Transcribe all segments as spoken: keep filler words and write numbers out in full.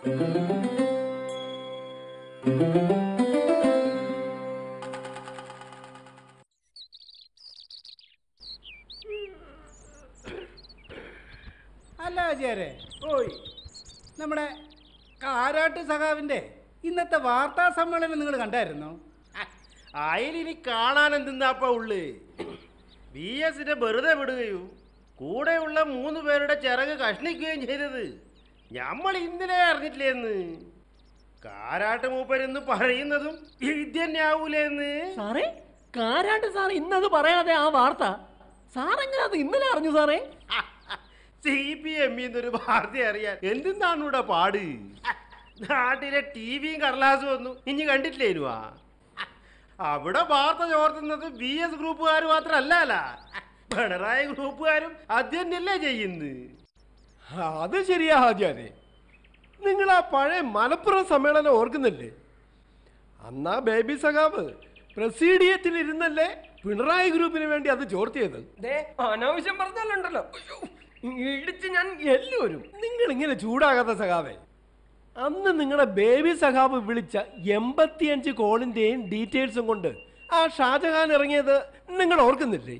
അല്ല ആചാരെ, ഓയ് നമ്മുടെ കാരാട്ട് സഖാവിൻ്റെ ഇന്നത്തെ വാർത്താ സമ്മേളനം നിങ്ങൾ കണ്ടായിരുന്നോ? അയിലിനി കാണാൻ എന്തിന്നാപ്പ ഉള്ളു? ബി എസിനെ വെറുതെ വിടുകയും കൂടെയുള്ള മൂന്ന് പേരുടെ ചിറക് കഷ്ണിക്കുകയും ചെയ്തത് നമ്മൾ ഇന്നലെ അറിഞ്ഞിട്ടില്ലേന്ന്. കാരാട്ട് മൂപ്പരെന്ന് പറയുന്നതും ഇത് തന്നെ ആവൂലേന്ന്. സാറേ, കാരാട്ട് സാർ ഇന്നത് പറയാതെ ആ വാർത്ത സാറെങ്ങനെ അത് ഇന്നലെ അറിഞ്ഞു സാറേ? സി പി എമ്മിന്നൊരു വാർത്ത അറിയാൻ എന്തിനാണ് ഇവിടെ പാട്? നാട്ടിലെ ടി വിയും കടലാസും ഒന്നും ഇനി കണ്ടിട്ടില്ലേനുവാ? അവിടെ വാർത്ത ചോർത്തുന്നത് ബി എസ് ഗ്രൂപ്പുകാർ മാത്രമല്ല, പിണറായി ഗ്രൂപ്പുകാരും അത് തന്നെയല്ലേ ചെയ്യുന്നു. അത് ശരിയാ ഹാജിയാരെ. നിങ്ങൾ ആ പഴയ മലപ്പുറം സമ്മേളനം ഓർക്കുന്നില്ലേ? അന്നാ ബേബി സഖാവ് പ്രസീഡിയത്തിൽ ഇരുന്നല്ലേ പിണറായി ഗ്രൂപ്പിന് വേണ്ടി അത് ചോർത്തിയത്. അനാവശ്യം പറഞ്ഞാലുണ്ടല്ലോ ഇടിച്ച് ഞാൻ എല്ലാവരും. നിങ്ങൾ ഇങ്ങനെ ചൂടാകാത്ത സഖാവേ, അന്ന് നിങ്ങളുടെ ബേബി സഖാവ് വിളിച്ച എൺപത്തിയഞ്ച് കോളിന്റെയും ഡീറ്റെയിൽസും കൊണ്ട് ആ ഷാജഹാൻ ഇറങ്ങിയത് നിങ്ങൾ ഓർക്കുന്നില്ലേ?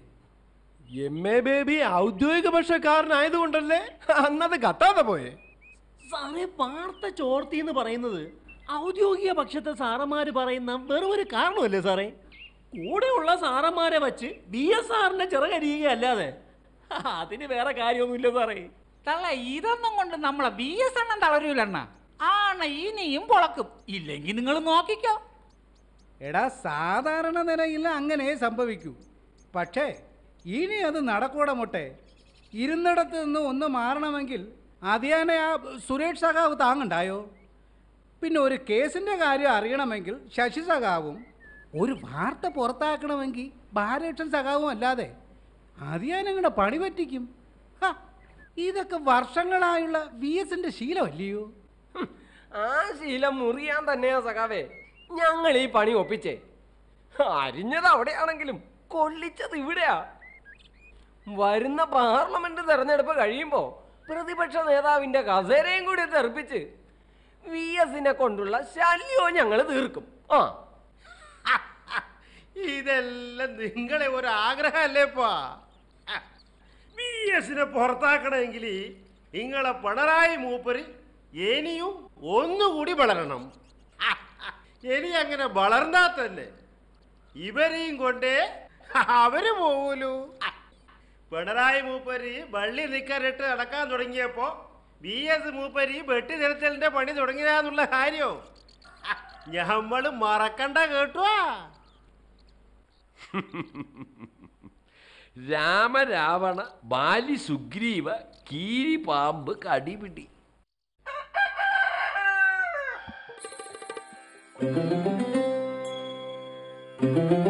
എം എ ബേബി ഔദ്യോഗിക പക്ഷക്കാരനായതുകൊണ്ടല്ലേ അന്നത് കത്താതെ പോയേ. സാറേ, വാർത്ത ചോർത്തി എന്ന് പറയുന്നത് ഔദ്യോഗിക പക്ഷത്തെ സാറന്മാര് പറയുന്ന വെറും ഒരു കാരണമല്ലേ സാറേ? കൂടെയുള്ള സാറന്മാരെ വച്ച് ബി എസ് ആറിന്റെ ചിറകരിയുകയല്ലാതെ അതിന് വേറെ കാര്യമൊന്നുമില്ല സാറേ. തള്ള ഇതൊന്നും കൊണ്ട് നമ്മളെ ബി എസ് എണ്ണം തളരൂലെണ്ണ ആണ്, ഇനിയും പൊളക്കും. ഇല്ലെങ്കിൽ നിങ്ങൾ നോക്കിക്കോ. എടാ, സാധാരണ നിലയിൽ അങ്ങനെ സംഭവിക്കൂ. പക്ഷേ ഇനി അത് നടക്കൂടെ മുട്ടെ. ഇരുന്നിടത്ത് നിന്ന് ഒന്ന് മാറണമെങ്കിൽ അതിയാനെ ആ സുരേഷ് സഖാവ് താങ്ങണ്ടായോ? പിന്നെ ഒരു കേസിൻ്റെ കാര്യം അറിയണമെങ്കിൽ ശശി സഖാവും, ഒരു വാർത്ത പുറത്താക്കണമെങ്കിൽ ബാലകൃഷ്ണൻ സഖാവും അല്ലാതെ അതിയാനങ്ങളുടെ പണി പറ്റിക്കും. ഇതൊക്കെ വർഷങ്ങളായുള്ള വി എസിൻ്റെ ശീലമല്ലയോ? ആ ശീലം മുറിയാൻ തന്നെയാ സഖാവേ ഞങ്ങൾ ഈ പണി ഒപ്പിച്ചേ. അരിഞ്ഞത് അവിടെയാണെങ്കിലും കൊള്ളിച്ചത് ഇവിടെയാ. വരുന്ന പാർലമെന്റ് തെരഞ്ഞെടുപ്പ് കഴിയുമ്പോ പ്രതിപക്ഷ നേതാവിന്റെ കസേരയും കൂടി തെറിപ്പിച്ച് വി എസിനെ കൊണ്ടുള്ള ശല്യവും ഞങ്ങൾ തീർക്കും. ആ ഇതെല്ലാം നിങ്ങളെ ഒരു ആഗ്രഹമല്ലേപ്പാ? ബി എസിനെ പുറത്താക്കണമെങ്കിൽ നിങ്ങളെ പിണറായി മൂപ്പര് ഇനിയും ഒന്നുകൂടി വളരണം. ഇനി അങ്ങനെ വളർന്നാ തന്നെ ഇവരെയും കൊണ്ടേ അവര് പോകൂലൂ. പിണറായി മൂപ്പര് വള്ളി നിക്കറിട്ട് നടക്കാൻ തുടങ്ങിയപ്പോ ബി എസ് മൂപ്പര് വെട്ടി തിരച്ചലിന്റെ പണി തുടങ്ങിയതാന്നുള്ള കാര്യോ ഞമ്മള് മറക്കണ്ട കേട്ടുവാ. രാമരാവണ ബാലി സുഗ്രീവ കീരി പാമ്പ് കടിപിടി. Thank you.